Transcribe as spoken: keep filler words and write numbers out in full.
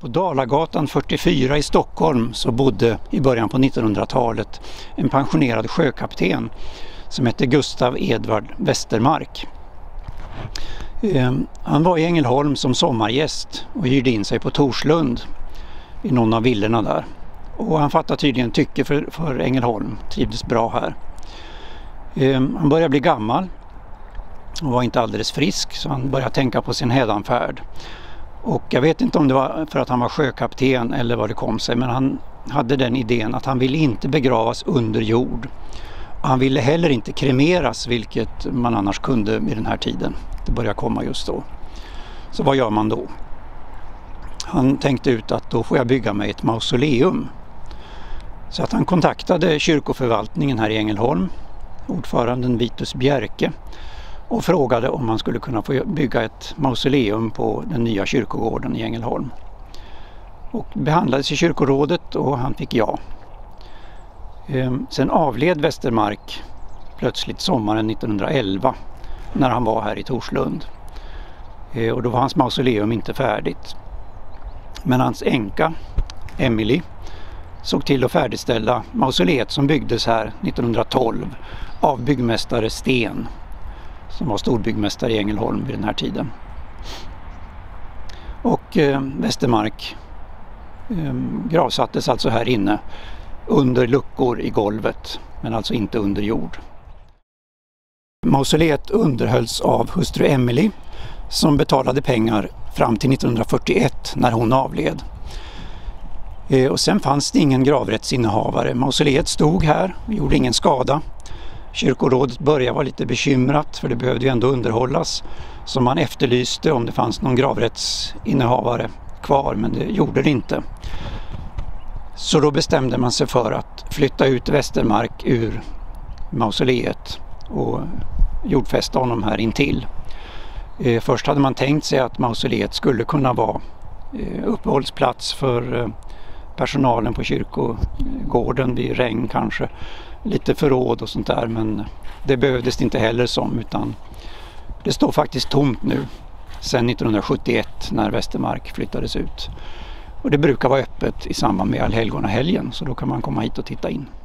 På Dalagatan fyrtiofyra i Stockholm så bodde i början på nittonhundratalet en pensionerad sjökapten som hette Gustav Edvard Westermark. Han var i Ängelholm som sommargäst och hyrde in sig på Torslund i någon av villorna där. Och han fattade tydligen tycke för, för Ängelholm, trivdes bra här. Han började bli gammal och var inte alldeles frisk, så han började tänka på sin hädanfärd. Och jag vet inte om det var för att han var sjökapten eller vad det kom sig, men han hade den idén att han ville inte begravas under jord. Och han ville heller inte kremeras, vilket man annars kunde vid den här tiden. Det började komma just då. Så vad gör man då? Han tänkte ut att då får jag bygga mig ett mausoleum. Så att han kontaktade kyrkoförvaltningen här i Ängelholm, ordföranden Vitus Bjerke, och frågade om man skulle kunna få bygga ett mausoleum på den nya kyrkogården i Ängelholm. Och behandlades i kyrkorådet och han fick ja. Sen avled Westermark plötsligt sommaren nittonhundraelva när han var här i Torslund. Och då var hans mausoleum inte färdigt. Men hans änka, Emily, såg till att färdigställa mausoleet som byggdes här nittonhundratolv av byggmästare Sten, som var storbyggmästare i Ängelholm vid den här tiden. Och eh, Westermark eh, gravsattes alltså här inne under luckor i golvet, men alltså inte under jord. Mausoleet underhölls av hustru Emily som betalade pengar fram till nittonhundrafyrtioett när hon avled. Eh, och sen fanns det ingen gravrättsinnehavare. Mausoleet stod här och gjorde ingen skada. Kyrkorådet började vara lite bekymrat, för det behövde ju ändå underhållas. Så man efterlyste om det fanns någon gravrättsinnehavare kvar, men det gjorde det inte. Så då bestämde man sig för att flytta ut Westermark ur mausoleet och jordfästa honom här intill. Eh, först hade man tänkt sig att mausoleet skulle kunna vara eh, uppehållsplats för eh, personalen på kyrkogården vid regn kanske. Lite förråd och sånt där, men det behövdes det inte heller som, utan det står faktiskt tomt nu sedan nittonhundrasjuttioett när Westermark flyttades ut. Och det brukar vara öppet i samband med allhelgonahelgen, så då kan man komma hit och titta in.